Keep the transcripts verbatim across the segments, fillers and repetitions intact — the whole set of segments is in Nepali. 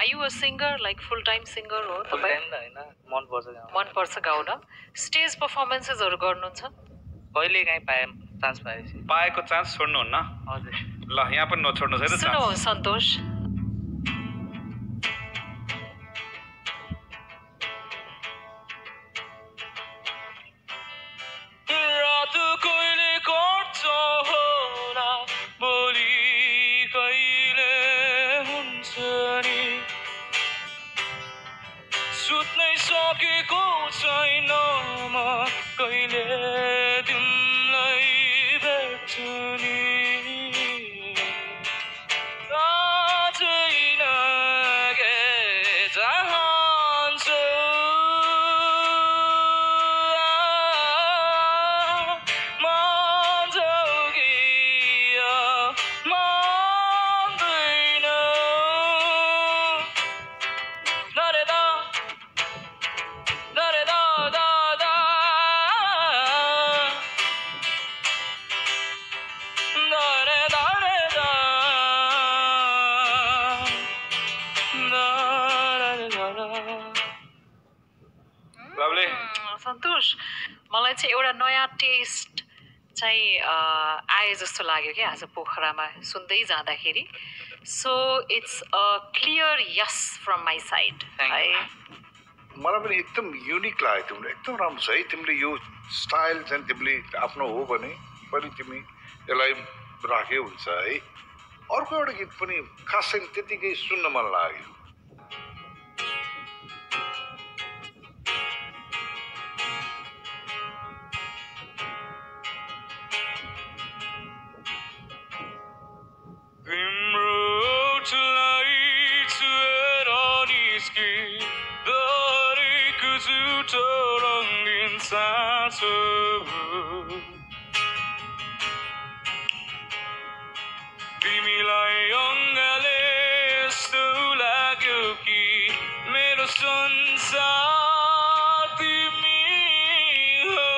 Are you a singer, like full-time singer or full-time हैन मन पर्छ गाउन मन पर्छ गाउन स्टेज पर्फर्मेन्सेसहरु गर्नुहुन्छ कहिले काहीँ पाए चान्स पाएपछि पाएको चान्स छोड्नुहुन्न हजुर ल यहाँ पनि नछोड्नुस् है त सुनो सन्तोष रात कहिले कट्छ होला भोलि कहिले हुन्छ नि सुत्नै सकेको छैन म कहिले तिमीलाई भेट्छु नि आजै नगे चाहन्छु सन्तोष मलाई चाहिँ एउटा नयाँ टेस्ट चाहिँ आए जस्तो लाग्यो कि आज पोखरामा सुन्दै जाँदाखेरि so it's a clear yes from my side है मलाई पनि एकदम युनिक लाग्यो तिम्रो एकदम राम्रो छ है तिमीले यो स्टाइल चाहिँ तिमीले आफ्नो हो भने पनि तिमी यसलाई राख्यो हुन्छ है अर्को एउटा गीत पनि खासै त्यतिकै सुन्न मन लाग्यो तिमीलाई अङ्गले यस्तो लाग्यो कि मेरो संसार तिमी हौ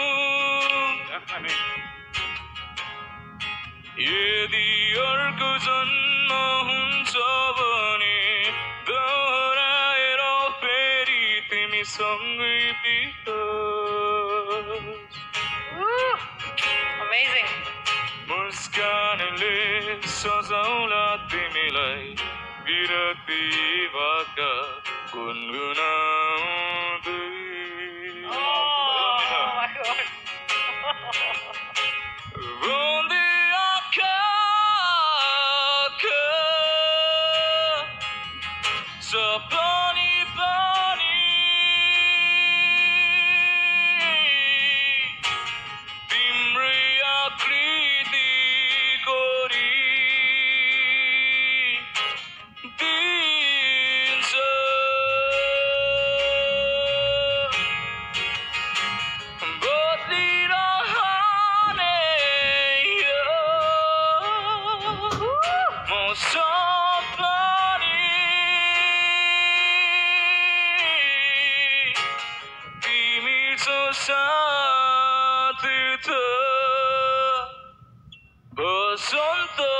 यदि अर्को जन्म हुन्छ भने दोहोऱ्याएर फेरि तिमीसँगै बितोस् अमेजिङ मुस्कानले सजाउला तिमीलाई विरती भाका गुनगुनाउँदै रोँदै आँखा सपनी पनि तिम्रै आकृति कोरी दिन्छ बदलिरहने यो मौसम पनि तिमी जो साथ त बसन्त